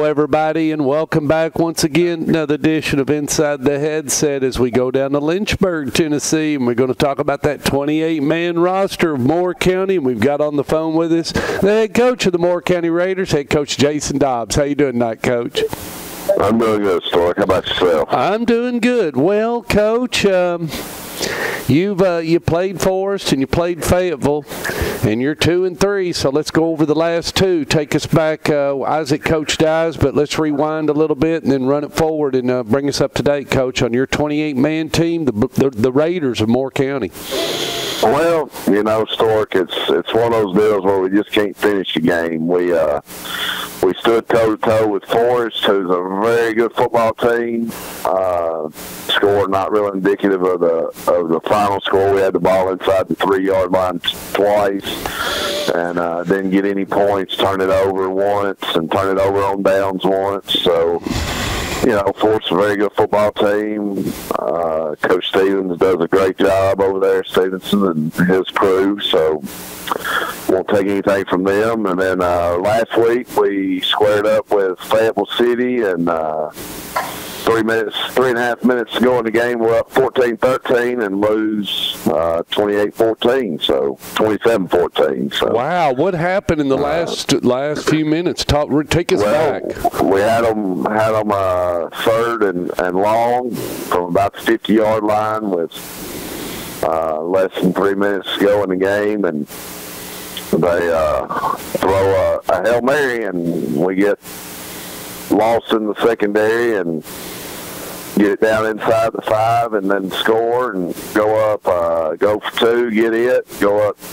Hello, everybody, and welcome back once again. Another edition of Inside the Headset as we go down to Lynchburg, Tennessee, and we're going to talk about that 28-man roster of Moore County. And we've got on the phone with us the head coach of the Moore County Raiders, head coach Jason Dobbs. How you doing tonight, Coach? I'm doing good, Stork. How about yourself? I'm doing good. Well, Coach, you played Forest and you played Fayetteville, and you're 2-3. So let's go over the last two. Take us back. Isaac coached Dobbs, but let's rewind a little bit and then run it forward and bring us up to date, Coach, on your 28-man team, the Raiders of Moore County. Well, you know, Stork, it's one of those deals where we just can't finish the game. We stood toe-to-toe with Forest, who's a very good football team. Score not really indicative of the final score. We had the ball inside the 3-yard line twice and didn't get any points, turn it over once, and turn it over on downs once. So, you know, Forest is a very good football team. Coach Stevens does a great job over there, Stevenson and his crew, so won't take anything from them. And then last week we squared up with Fayetteville City, and 3.5 minutes to go in the game, we're up 14-13 and lose 28-14, so 27-14. So. Wow, what happened in the last few minutes? Take us back. We had them third and long from about the 50-yard line with less than 3 minutes to go in the game, and they throw a Hail Mary, and we get lost in the secondary and get it down inside the 5 and then score and go for 2, get it, go up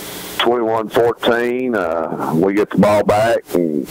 21-14. We get the ball back and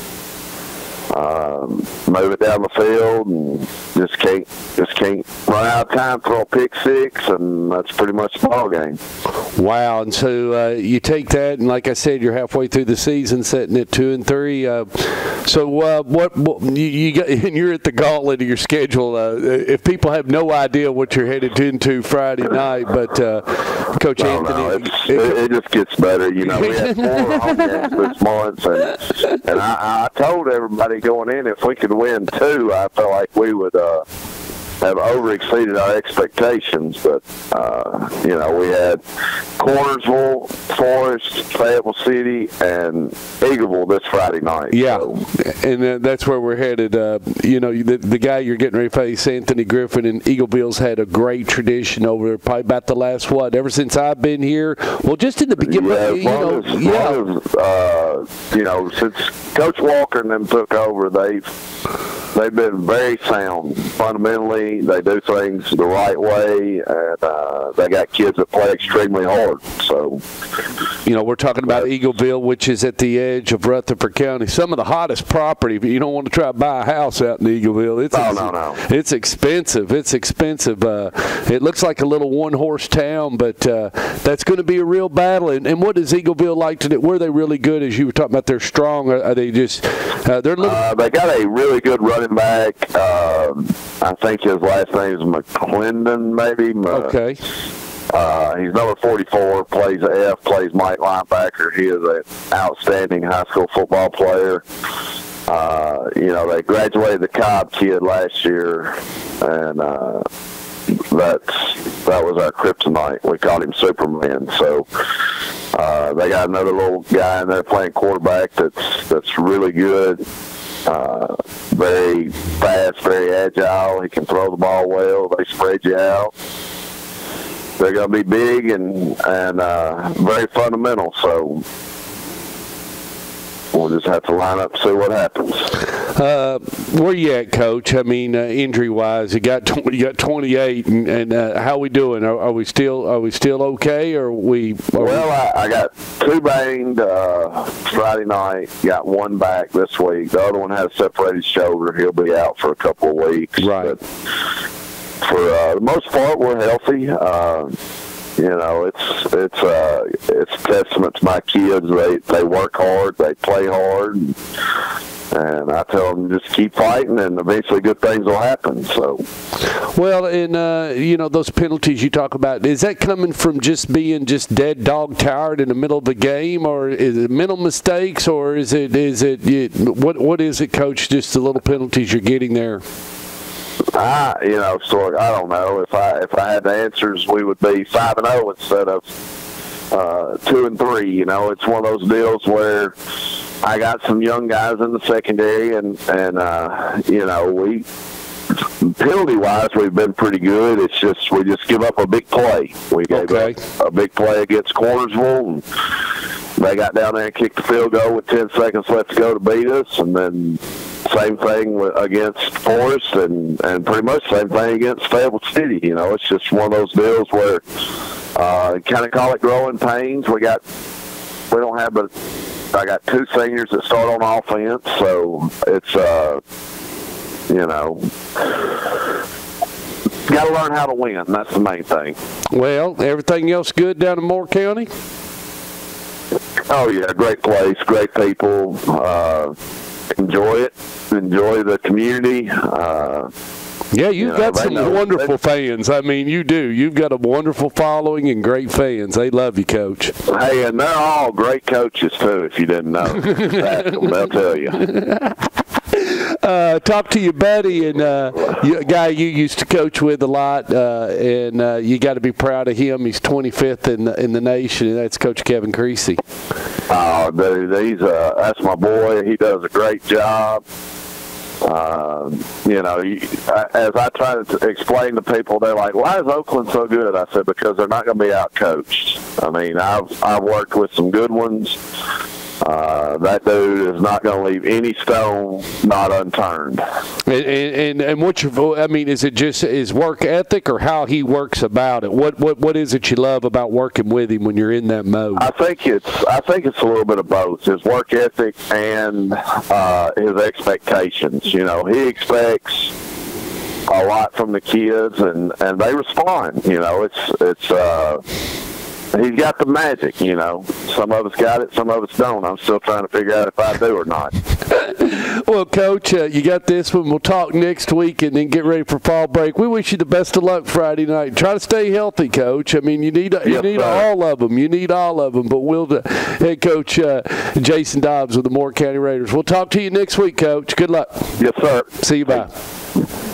move it down the field and just can't run out of time, throw a pick 6, and that's pretty much the ball game. Wow! And so you take that, and like I said, you're halfway through the season, sitting at 2-3. So what you got? And you're at the gauntlet of your schedule. If people have no idea what you're headed into Friday night, but Coach Anthony, it just gets better. You know, we had 4 home games this month, and I told everybody going in, if we could win 2, I felt like we would have over-exceeded our expectations. But, you know, we had Cornersville, Forest, Fayetteville City, and Eagleville this Friday night. Yeah, so. And that's where we're headed. You know, the guy you're getting ready to face, Anthony Griffin, and Eagleville's had a great tradition over there, probably about the last, ever since I've been here. Well, just in the beginning, you know, since Coach Walker and them took over, they've been very sound fundamentally. They do things the right way, and they got kids that play extremely hard. So, you know, we're talking about Eagleville, which is at the edge of Rutherford County. Some of the hottest property, but you don't want to try to buy a house out in Eagleville. No. It's expensive. It's expensive. It looks like a little one-horse town, but that's going to be a real battle. And what does Eagleville like to do? Were they really good, as you were talking about? They're strong. Are they just they're little? They got a really good running back. I think his last name is McClendon, maybe. Okay. He's number 44, plays F, plays Mike linebacker. He is an outstanding high school football player. You know, they graduated the Cobb kid last year, and that was our kryptonite. We called him Superman. So they got another little guy in there playing quarterback that's really good. Very fast, very agile. He can throw the ball well. They spread you out. They're going to be big and very fundamental. So we'll just have to line up and see what happens. Where you at, Coach? I mean, injury-wise, you got 28, and how we doing? Are we still okay? Or I got 2 banged Friday night. Got 1 back this week. The other one has a separated shoulder. He'll be out for a couple of weeks. Right. But for the most part, we're healthy. You know, it's a testament to my kids. They work hard, they play hard, And I tell them just keep fighting, and eventually good things will happen. So, well, and you know, those penalties you talk about, is that coming from just being just dead dog tired in the middle of a game, or is it mental mistakes, or is it what is it, Coach? Just the little penalties you're getting there. You know, Stork, I don't know. If I had the answers, we would be 5-0 instead of 2-3. You know, it's one of those deals where I got some young guys in the secondary, and you know, we penalty-wise we've been pretty good. It's just we just give up a big play. We gave up a big play against Cornersville, and they got down there and kicked the field goal with 10 seconds left to go to beat us, and then same thing against Forest, and pretty much same thing against Fayetteville City. You know, it's just one of those deals where kind of call it growing pains. I got 2 seniors that start on offense, so it's you know, got to learn how to win. That's the main thing. Well, everything else good down in Moore County? Oh yeah, great place, great people. Enjoy it. Enjoy the community. Yeah, you've got some wonderful fans. I mean, you do. You've got a wonderful following and great fans. They love you, Coach. Hey, and they're all great coaches, too, if you didn't know. Just ask them, they'll tell you. Talk to your buddy and a guy you used to coach with a lot, and you got to be proud of him. He's 25th in the nation, and that's Coach Kevin Creasy. Oh, dude, that's my boy. He does a great job. You know, as I try to explain to people, they're like, "Why is Oakland so good?" I said, "Because they're not going to be out-coached." I mean, I've worked with some good ones. That dude is not going to leave any stone not unturned. And what's your? I mean, is it just his work ethic, or how he works about it? What is it you love about working with him when you're in that mode? I think it's a little bit of both. His work ethic and his expectations. You know, he expects a lot from the kids, and they respond. You know, it's. He's got the magic, you know. Some of us got it, some of us don't. I'm still trying to figure out if I do or not. Well, Coach, you got this one. We'll talk next week and then get ready for fall break. We wish you the best of luck Friday night. Try to stay healthy, Coach. I mean, you need all of them. You need all of them. But head coach Jason Dobbs with the Moore County Raiders. We'll talk to you next week, Coach. Good luck. Yes, sir. See you. Bye.